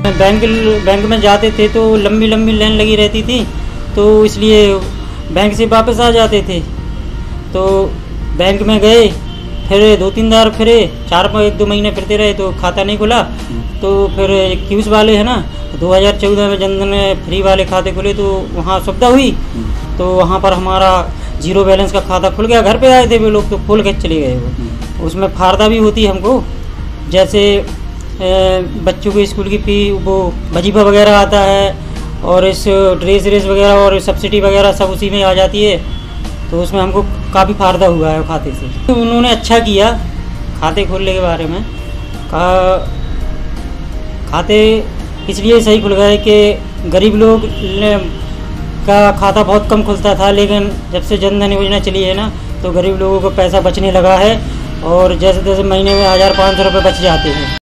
Bank में जाते थे तो लंबी लंबी लाइन लगी रहती थी, तो इसलिए बैंक से वापस आ जाते थे। तो बैंक में गए, फिर 2-3 बार फिरे, 1-2 महीने फिरते रहे तो खाता नहीं खुला। तो फिर क्यूज वाले है ना, 2014 में जनधन फ्री वाले खाते खुले, तो वहाँ सुविधा हुई। तो वहाँ पर हमारा 0 बैलेंस का खाता खुल गया। घर पे आए थे वे लोग तो खोल के चले गए वो। उसमें फायदा भी होती हमको, जैसे बच्चों को स्कूल की फी, वो वजीफा वगैरह आता है, और इस ड्रेस वगैरह और सब्सिडी वगैरह सब उसी में आ जाती है। तो उसमें हमको काफ़ी फायदा हुआ है खाते से। तो उन्होंने अच्छा किया खाते खोलने के बारे में। खाते इसलिए सही खुल गए कि गरीब लोग का खाता बहुत कम खुलता था, लेकिन जब से जनधन योजना चली है ना, तो गरीब लोगों को पैसा बचने लगा है, और जैसे जैसे महीने में 1500 रुपये बच जाते हैं।